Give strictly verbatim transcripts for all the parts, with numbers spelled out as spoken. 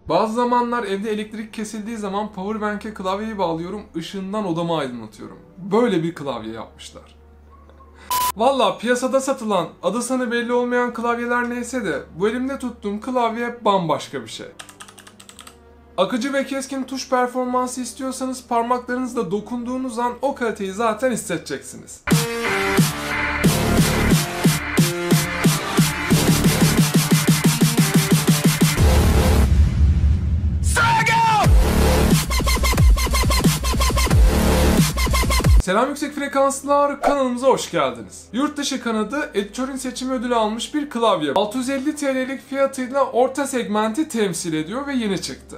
Bazı zamanlar evde elektrik kesildiği zaman powerbank'e klavyeyi bağlıyorum, ışığından odamı aydınlatıyorum. Böyle bir klavye yapmışlar. Valla piyasada satılan, adı sanı belli olmayan klavyeler neyse de bu elimde tuttuğum klavye bambaşka bir şey. Akıcı ve keskin tuş performansı istiyorsanız parmaklarınızla dokunduğunuz an o kaliteyi zaten hissedeceksiniz. Selam yüksek frekanslılar, kanalımıza hoş geldiniz. Yurt dışı kanadı editörün seçimi ödülü almış bir klavye. altı yüz elli TL'lik fiyatıyla orta segmenti temsil ediyor ve yeni çıktı.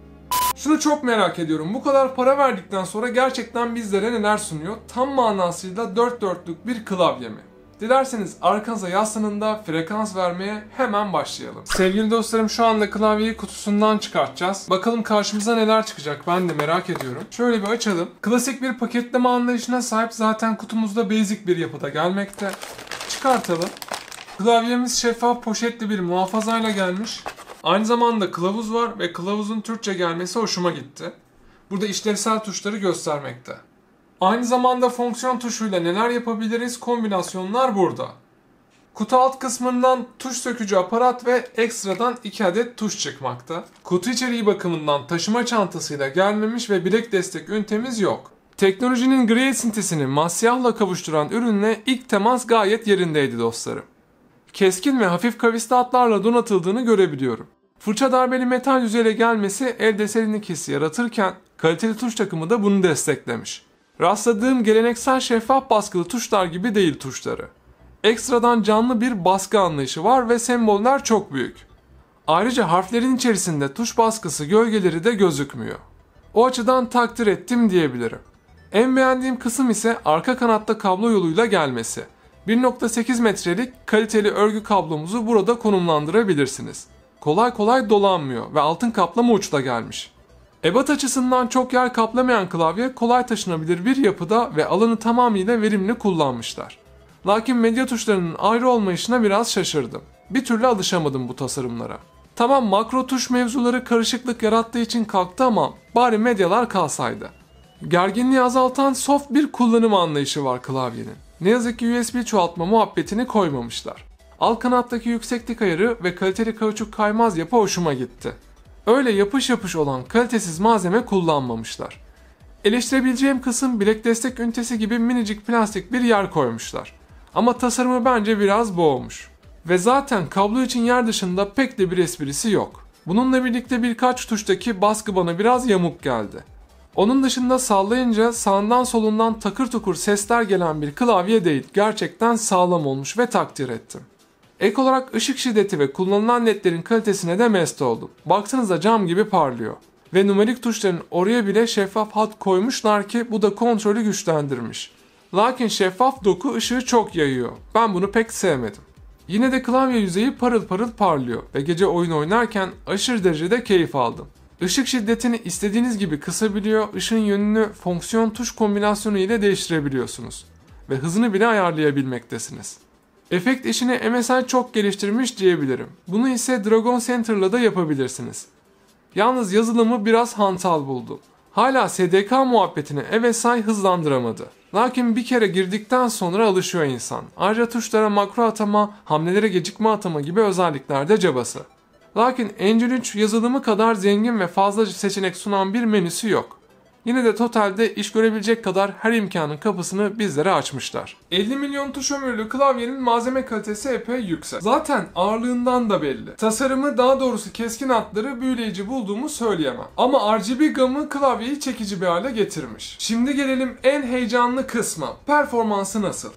Şunu çok merak ediyorum, bu kadar para verdikten sonra gerçekten bizlere neler sunuyor? Tam manasıyla dört dörtlük bir klavye mi? Dilerseniz arkanıza yaslanın da frekans vermeye hemen başlayalım. Sevgili dostlarım, şu anda klavyeyi kutusundan çıkartacağız. Bakalım karşımıza neler çıkacak, ben de merak ediyorum. Şöyle bir açalım. Klasik bir paketleme anlayışına sahip, zaten kutumuzda basic bir yapıda gelmekte. Çıkartalım. Klavyemiz şeffaf poşetli bir muhafazayla gelmiş. Aynı zamanda kılavuz var ve kılavuzun Türkçe gelmesi hoşuma gitti. Burada işlevsel tuşları göstermekte. Aynı zamanda fonksiyon tuşuyla neler yapabiliriz, kombinasyonlar burada. Kutu alt kısmından tuş sökücü aparat ve ekstradan iki adet tuş çıkmakta. Kutu içeriği bakımından taşıma çantasıyla gelmemiş ve bilek destek ünitemiz yok. Teknolojinin gri esintisini masyahla kavuşturan ürünle ilk temas gayet yerindeydi dostlarım. Keskin ve hafif kavisli hatlarla donatıldığını görebiliyorum. Fırça darbeli metal yüzeyle gelmesi elde serinlik hissi yaratırken kaliteli tuş takımı da bunu desteklemiş. Rastladığım geleneksel şeffaf baskılı tuşlar gibi değil tuşları. Ekstradan canlı bir baskı anlayışı var ve semboller çok büyük. Ayrıca harflerin içerisinde tuş baskısı gölgeleri de gözükmüyor. O açıdan takdir ettim diyebilirim. En beğendiğim kısım ise arka kanatta kablo yoluyla gelmesi. bir nokta sekiz metrelik kaliteli örgü kablomuzu burada konumlandırabilirsiniz. Kolay kolay dolanmıyor ve altın kaplama uçla gelmiş. Ebat açısından çok yer kaplamayan klavye kolay taşınabilir bir yapıda ve alanı tamamıyla verimli kullanmışlar. Lakin medya tuşlarının ayrı olmayışına biraz şaşırdım. Bir türlü alışamadım bu tasarımlara. Tamam, makro tuş mevzuları karışıklık yarattığı için kalktı ama bari medyalar kalsaydı. Gerginliği azaltan soft bir kullanım anlayışı var klavyenin. Ne yazık ki U S B çoğaltma muhabbetini koymamışlar. Alt kanattaki yükseklik ayarı ve kaliteli kauçuk kaymaz yapı hoşuma gitti. Öyle yapış yapış olan kalitesiz malzeme kullanmamışlar. Eleştirebileceğim kısım bilek destek ünitesi gibi minicik plastik bir yer koymuşlar. Ama tasarımı bence biraz boğmuş. Ve zaten kablo için yer dışında pek de bir esprisi yok. Bununla birlikte birkaç tuştaki baskı bana biraz yamuk geldi. Onun dışında sallayınca sağından solundan takır tukur sesler gelen bir klavye değil. Gerçekten sağlam olmuş ve takdir ettim. Ek olarak ışık şiddeti ve kullanılan ledlerin kalitesine de mest oldum. Baksanıza cam gibi parlıyor. Ve numerik tuşların oraya bile şeffaf hat koymuşlar ki bu da kontrolü güçlendirmiş. Lakin şeffaf doku ışığı çok yayıyor. Ben bunu pek sevmedim. Yine de klavye yüzeyi parıl parıl parlıyor ve gece oyun oynarken aşırı derecede keyif aldım. Işık şiddetini istediğiniz gibi kısabiliyor, ışığın yönünü fonksiyon tuş kombinasyonu ile değiştirebiliyorsunuz. Ve hızını bile ayarlayabilmektesiniz. Efekt işini M S I çok geliştirmiş diyebilirim. Bunu ise Dragon Center'la da yapabilirsiniz. Yalnız yazılımı biraz hantal buldum. Hala S D K muhabbetini M S I hızlandıramadı. Lakin bir kere girdikten sonra alışıyor insan. Ayrıca tuşlara makro atama, hamlelere gecikme atama gibi özellikler de cabası. Lakin Engine üç yazılımı kadar zengin ve fazla seçenek sunan bir menüsü yok. Yine de totalde iş görebilecek kadar her imkanın kapısını bizlere açmışlar. elli milyon tuş ömürlü klavyenin malzeme kalitesi epey yüksek. Zaten ağırlığından da belli. Tasarımı, daha doğrusu keskin hatları büyüleyici bulduğumu söyleyemem. Ama R G B gamı klavyeyi çekici bir hale getirmiş. Şimdi gelelim en heyecanlı kısma. Performansı nasıl?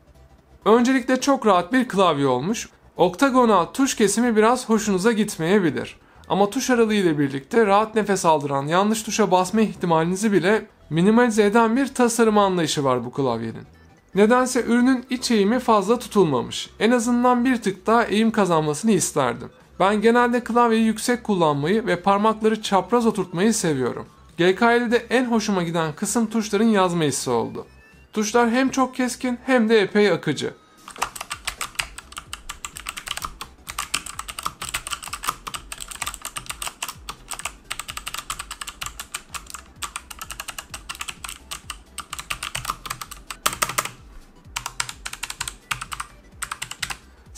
Öncelikle çok rahat bir klavye olmuş. Oktagonal tuş kesimi biraz hoşunuza gitmeyebilir. Ama tuş aralığı ile birlikte rahat nefes aldıran, yanlış tuşa basma ihtimalinizi bile minimalize eden bir tasarım anlayışı var bu klavyenin. Nedense ürünün iç eğimi fazla tutulmamış. En azından bir tık daha eğim kazanmasını isterdim. Ben genelde klavyeyi yüksek kullanmayı ve parmakları çapraz oturtmayı seviyorum. G K L'de en hoşuma giden kısım tuşların yazma hissi oldu. Tuşlar hem çok keskin hem de epey akıcı.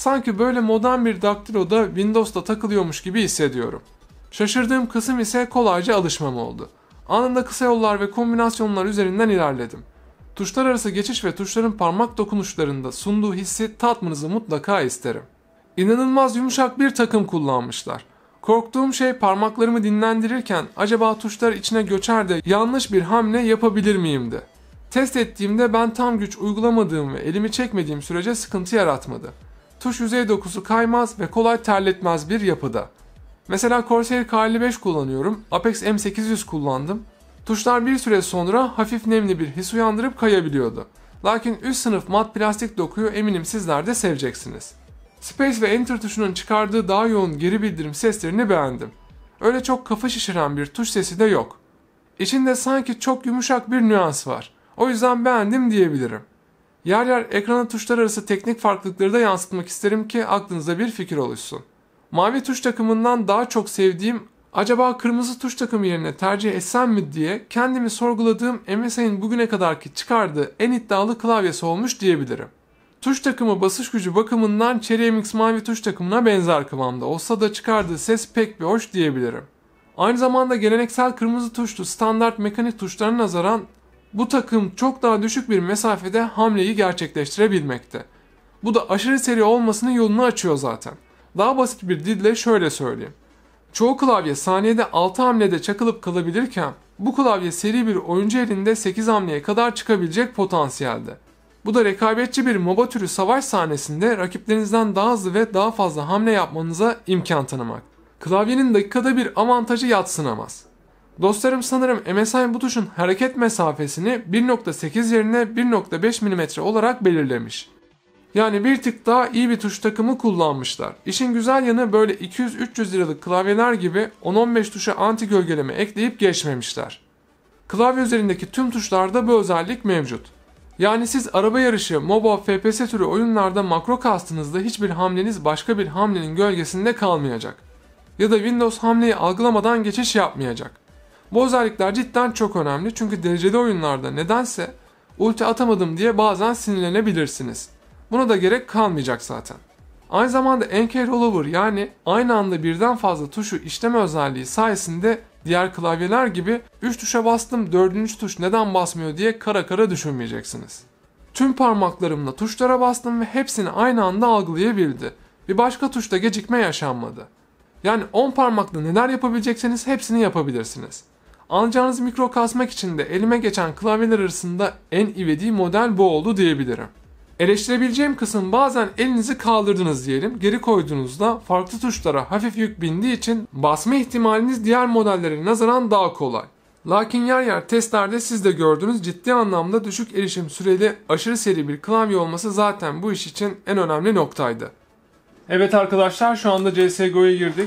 Sanki böyle modern bir daktiloda Windows'ta takılıyormuş gibi hissediyorum. Şaşırdığım kısım ise kolayca alışmam oldu. Anında kısa yollar ve kombinasyonlar üzerinden ilerledim. Tuşlar arası geçiş ve tuşların parmak dokunuşlarında sunduğu hissi tatmanızı mutlaka isterim. İnanılmaz yumuşak bir takım kullanmışlar. Korktuğum şey parmaklarımı dinlendirirken acaba tuşlar içine göçer de yanlış bir hamle yapabilir miyimdi. Test ettiğimde ben tam güç uygulamadığım ve elimi çekmediğim sürece sıkıntı yaratmadı. Tuş yüzey dokusu kaymaz ve kolay terletmez bir yapıda. Mesela Corsair K elli beş kullanıyorum, Apex M sekiz yüz kullandım. Tuşlar bir süre sonra hafif nemli bir his uyandırıp kayabiliyordu. Lakin üst sınıf mat plastik dokuyu eminim sizler de seveceksiniz. Space ve Enter tuşunun çıkardığı daha yoğun geri bildirim seslerini beğendim. Öyle çok kafa şişiren bir tuş sesi de yok. İçinde sanki çok yumuşak bir nüans var. O yüzden beğendim diyebilirim. Yer yer ekrana tuşlar arası teknik farklılıkları da yansıtmak isterim ki aklınıza bir fikir oluşsun. Mavi tuş takımından daha çok sevdiğim, acaba kırmızı tuş takımı yerine tercih etsem mi diye kendimi sorguladığım M S I'nin bugüne kadarki çıkardığı en iddialı klavyesi olmuş diyebilirim. Tuş takımı basış gücü bakımından Cherry M X mavi tuş takımına benzer kıvamda olsa da çıkardığı ses pek bir hoş diyebilirim. Aynı zamanda geleneksel kırmızı tuşlu standart mekanik tuşlarına nazaran bu takım çok daha düşük bir mesafede hamleyi gerçekleştirebilmekte. Bu da aşırı seri olmasının yolunu açıyor zaten. Daha basit bir dille şöyle söyleyeyim. Çoğu klavye saniyede altı hamlede çakılıp kalabilirken bu klavye seri bir oyuncu elinde sekiz hamleye kadar çıkabilecek potansiyelde. Bu da rekabetçi bir MOBA türü savaş sahnesinde rakiplerinizden daha hızlı ve daha fazla hamle yapmanıza imkan tanımak. Klavyenin dakikada bir avantajı yadsınamaz. Dostlarım sanırım M S I bu tuşun hareket mesafesini bir nokta sekiz yerine bir nokta beş milimetre olarak belirlemiş. Yani bir tık daha iyi bir tuş takımı kullanmışlar. İşin güzel yanı böyle iki yüz üç yüz liralık klavyeler gibi on on beş tuşa anti gölgeleme ekleyip geçmemişler. Klavye üzerindeki tüm tuşlarda bu özellik mevcut. Yani siz araba yarışı, MOBA, F P S türü oyunlarda makro kastığınızda hiçbir hamleniz başka bir hamlenin gölgesinde kalmayacak. Ya da Windows hamleyi algılamadan geçiş yapmayacak. Bu özellikler cidden çok önemli çünkü dereceli oyunlarda nedense ulti atamadım diye bazen sinirlenebilirsiniz. Buna da gerek kalmayacak zaten. Aynı zamanda N K Rollover yani aynı anda birden fazla tuşu işleme özelliği sayesinde diğer klavyeler gibi üç tuşa bastım dördüncü tuş neden basmıyor diye kara kara düşünmeyeceksiniz. Tüm parmaklarımla tuşlara bastım ve hepsini aynı anda algılayabildi. Bir başka tuşta gecikme yaşanmadı. Yani on parmakla neler yapabilecekseniz hepsini yapabilirsiniz. Anlayacağınız mikro kasmak için de elime geçen klavyeler arasında en ivedi model bu oldu diyebilirim. Eleştirebileceğim kısım bazen elinizi kaldırdınız diyelim, geri koyduğunuzda farklı tuşlara hafif yük bindiği için basma ihtimaliniz diğer modellere nazaran daha kolay. Lakin yer yer testlerde siz de gördüğünüz ciddi anlamda düşük erişim süreli aşırı seri bir klavye olması zaten bu iş için en önemli noktaydı. Evet arkadaşlar şu anda C S G O'ya girdik.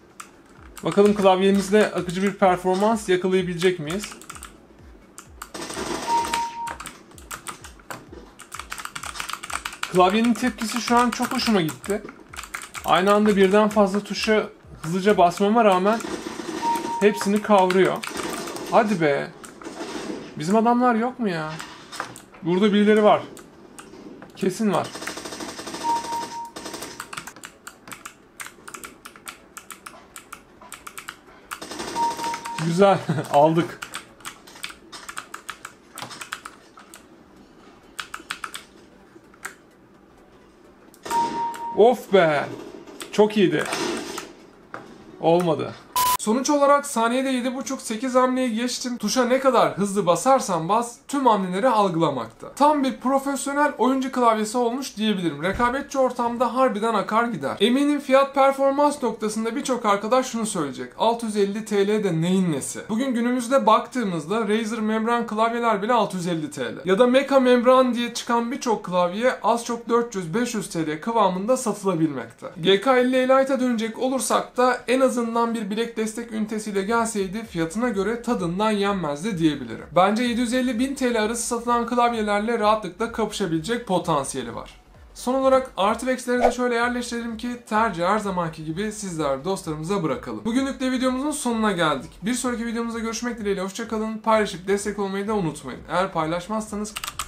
Bakalım klavyemizle akıcı bir performans yakalayabilecek miyiz? Klavyenin tepkisi şu an çok hoşuma gitti. Aynı anda birden fazla tuşa hızlıca basmama rağmen hepsini kavruyor. Hadi be. Bizim adamlar yok mu ya? Burada birileri var. Kesin var. Güzel. Aldık. Of be. Çok iyiydi. Olmadı. Sonuç olarak saniyede yedi buçuk sekiz hamleyi geçtim. Tuşa ne kadar hızlı basarsan bas tüm hamleleri algılamakta. Tam bir profesyonel oyuncu klavyesi olmuş diyebilirim. Rekabetçi ortamda harbiden akar gider. Eminim fiyat performans noktasında birçok arkadaş şunu söyleyecek. altı yüz elli TL de neyin nesi? Bugün günümüzde baktığımızda Razer membran klavyeler bile altı yüz elli TL. Ya da Mecha membran diye çıkan birçok klavye az çok dört yüz beş yüz TL kıvamında satılabilmekte. G K elli Elite'a dönecek olursak da en azından bir bilek destek destek ünitesiyle gelseydi fiyatına göre tadından yenmezdi diyebilirim. Bence yedi yüz elli bin TL arası satılan klavyelerle rahatlıkla kapışabilecek potansiyeli var. Son olarak artı ve eksileri de şöyle yerleştirelim ki tercih her zamanki gibi sizler dostlarımıza bırakalım. Bugünlük de videomuzun sonuna geldik. Bir sonraki videomuzda görüşmek dileğiyle hoşça kalın. Paylaşıp destek olmayı da unutmayın. Eğer paylaşmazsanız